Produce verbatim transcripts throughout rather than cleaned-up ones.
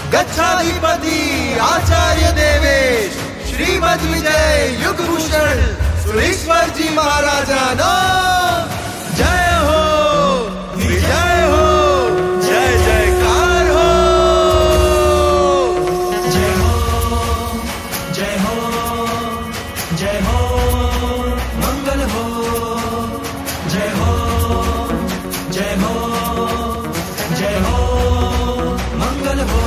गच्छाधिपति आचार्य देवेश श्रीमद विजय युगभूषण सुरेश्वर जी महाराजा नो जय हो, विजय हो, जय जयकार हो। जय हो, जय हो, जय हो, मंगल हो, जय हो, जय हो, जय हो, मंगल हो।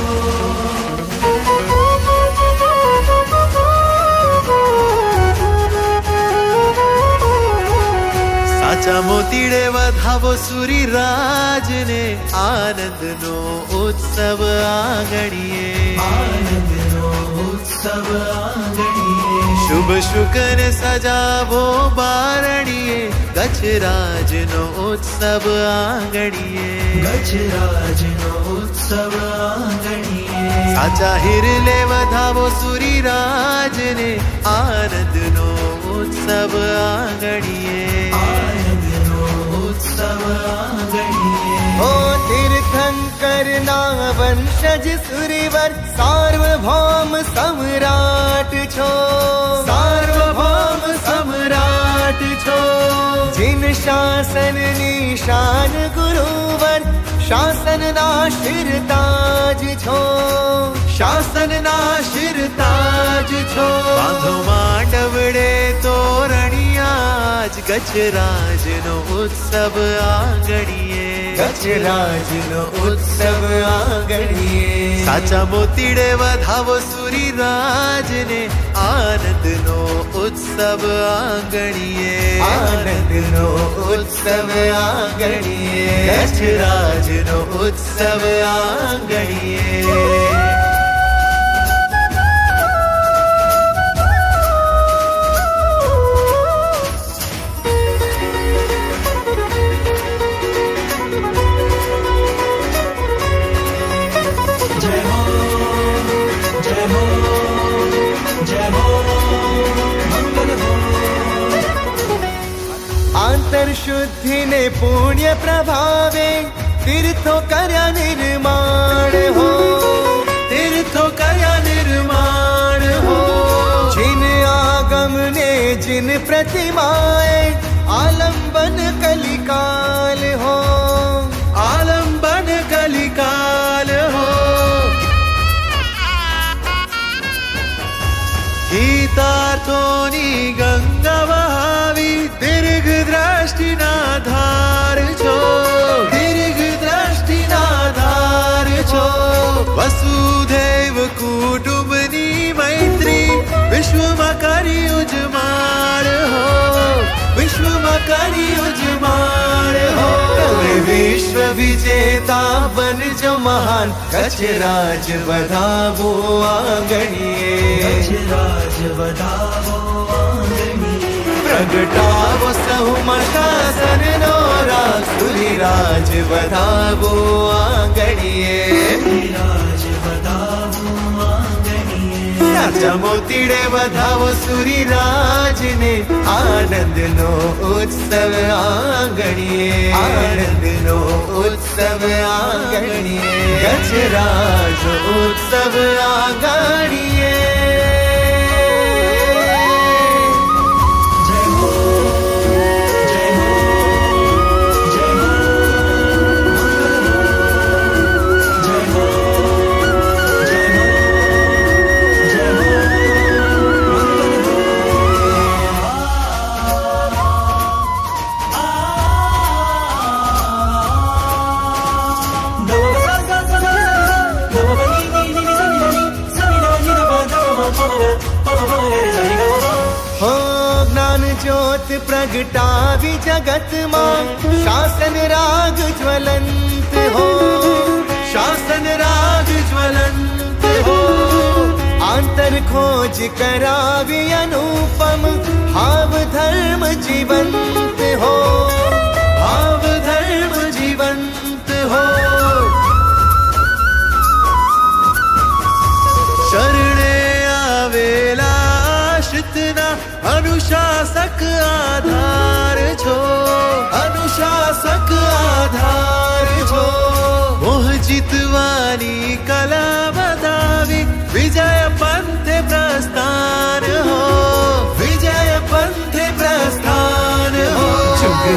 साचा मोतीड़े वधावो सूरी राज ने आनंद नो उत्सव आंगणिये, आनंद नो उत्सव आंगणिये। शुभ शुकन सजावो बारणिये, गजराज नो उत्सव आंगणिये, गजराज नो उत्सव आंगणिये। साचा हिरले वधावो सूरी राज ने आनंद नो उत्सव आंगणिये, आनंद नो उत्सव आंगणिये। ओ तीर्थंकर ना वंशज सुरीवर सार्वभौम सम्राट छो, सार्वभौम सम्राट छो। जिन शासन निशान गुरुवर शासन ना शिरताज छो, शासन ना शिरताज छो। बांधो मांडवड़े तोरणिया आज गजराज नो उत्सव आंगणिये, गजराज नो उत्सव आंगणिये। साचा मोतीड़े वधावो सूरी राज ने आनंद नो उत्सव आंगणिये, आनंद नो उत्सव आंगणिये। गजराज नो उत्सव आंगणिये। शुद्धि ने पुण्य प्रभावे तीर्थों करया निर्माण हो, तीर्थों करया निर्माण हो। जिन आगम ने जिन प्रतिमाएं आलंबन कलिकाल हो, आलंबन कलिकाल हो। गीतार्थोनी गंगा वहावी दीर्घ दृष्टि ना धार छो, दीर्घ दृष्टि ना धार छो। वसुधैव कुटुंबनी मैत्री विश्व में करी उजमाड़ हो, विश्व में करी उजमाड़ हो। विश्व विजेता बन जो महान गजराज वधावो आंगणिये, गजराज वधावो आंगणिये। प्रगटावो सहुमा शासन नो राज सूरीराज वधावो आंगणिये, सूरीराज वधावो आंगणिये। साचा मोतीड़े वधावो सूरीराज ने आनंद नो उत्सव आंगणिये, आनंद नो उत्सव आंगणिये। गजराज उत्सव आंगणिये। ज्योत प्रगटावी जगत मां शासन राग ज्वलंत हो, शासन राग ज्वलंत हो। आंतर खोज करावी अनुपम भाव धर्म जीवंत हो, भाव धर्म जीवंत हो। शरणे आवेला आश्रितना अनुशासक आधार छो, अनुशासक आधार छो। मोह जितवानी कला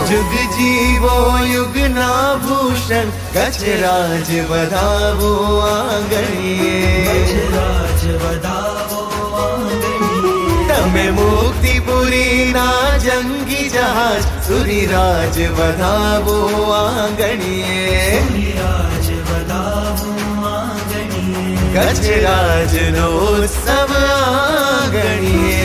जुग जीवो युग ना भूषण गजराज बधावो आंगणिये गजराज बधावो आंगणिये तमे मुक्तिपुरी ना जंगी जहाज सूरीराज बधावो आंगणिये सूरीराज बधावो आंगणिये गजराज नो उत्सव आंगणिये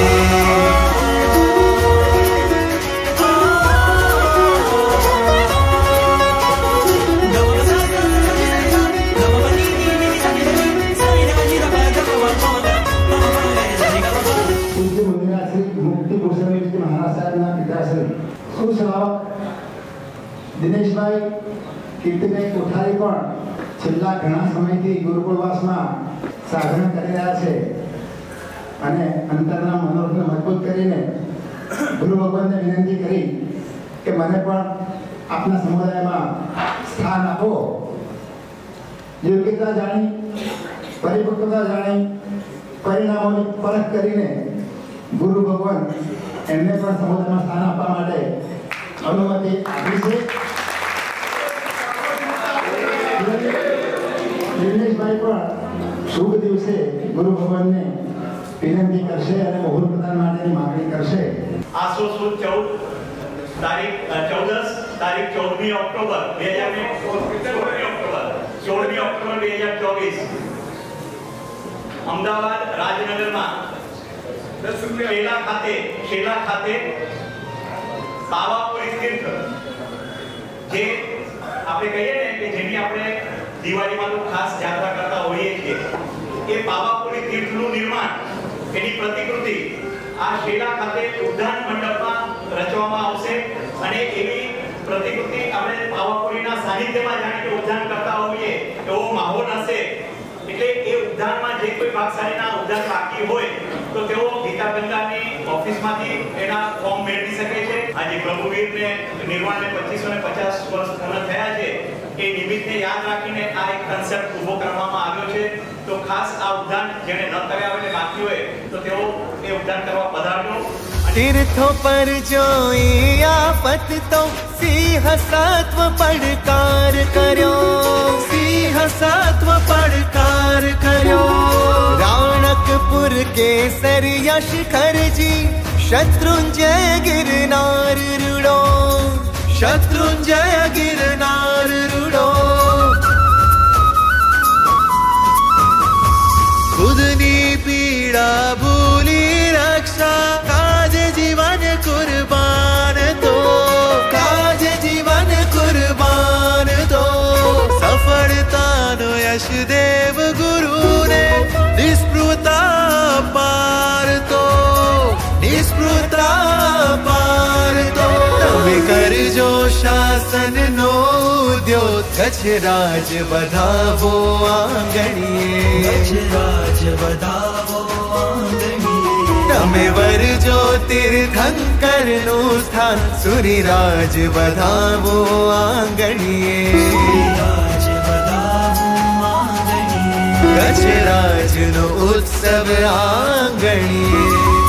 દિનેશભાઈ કીર્તિભાઈ કોઠારી પણ છેલ્લા ઘણા સમયથી ગુરુકુળવાસમાં સાધના કરી રહ્યા છે અને અંતરના મનોરથને મજબૂત કરીને ગુરુ ભગવાનને વિનંતી કરી કે મને પણ આપના સમુદાયમાં સ્થાન આપો. યોગ્યતા જાણી પરિપક્વતા જાણી પરિણામોની પરખ કરીને ગુરુ ભગવાન એમને પણ સમુદાયમાં સ્થાન આપવા માટે अनुमति आपी से दिनेश भाई पर शुभ दिवसे गुरु भगवान ने विनंती करशे અને મુહૂર્ત પ્રદાન માટેની માંગણી કરશે. આસો સુદ ચૌદ તારીખ ચૌદસ તારીખ ચૌદમી ઓક્ટોબર બે હજાર સોળમી ઓક્ટોબર સોળમી ઓક્ટોબર બે હજાર ચોવીસ અમદાવાદ રાજનગરમાં શેલા ખાતે શેલા ખાતે પાવાપુરી તીર્થ જે આપણે કહીએ ને કે જેની આપણે દિવાળીમાં તો ખાસ જાત્રા કરતા હોઈએ છીએ એ પાવાપુરી તીર્થનું નિર્માણ એની પ્રતિકૃતિ આ શેલા ખાતે ઉદ્યાન મંડપમાં રચવામાં આવશે અને એવી પ્રતિકૃતિ આપણે પાવાપુરીના સાનિધ્યમાં જાણે કે ઉદ્યાન કરતા હોઈએ એવો માહોલ હશે. એટલે એ ઉદ્યાનમાં જે કોઈ ભાગશાળીના ઉદ્યાન બાકી હોય તો તેઓ ગીતા ગંગાની ઓફિસમાંથી એના ફોર્મ મેળવી શકે છે. આજે પ્રભુવીરને નિર્વાણને પચીસો ને પચાસ વર્ષ પૂર્ણ થયા છે એ નિમિત્તે યાદ રાખીને આ એક કન્સેપ્ટ ઊભો કરવામાં આવ્યો છે. તો ખાસ આ ઉદ્યાન જેને ન કર્યા હોય બાકી હોય તો તેઓ એ ઉદ્યાન કરવા પધારજો. तीर्थों पर जोई आफत तो सिंह सत्व पड़कार करो सिंह सत्व पड़कार करो राणकपुर के सर यश खर जी शत्रुंजय गिरनार रुड़ो शत्रुंजय गिरनार रुड़ो खुदनी पीड़ा भूली रक्षा काज जीवन कुर्बान दो काज जीवन कुर्बान दो सफलता नो यश देव गुरु ने निस्पृहता पार तो निस्पृहता पार तो तमे करजो शासन नो उद्योग गजराज बधावो आंगणिये गजराज बधावो आंगणिये तमे वरजो तीर्थंकर नु स्थान सूरीराज बधावो आंगणिये सूरीराज बधावो आंगणिये गजराज नो उत्सव आंगणिये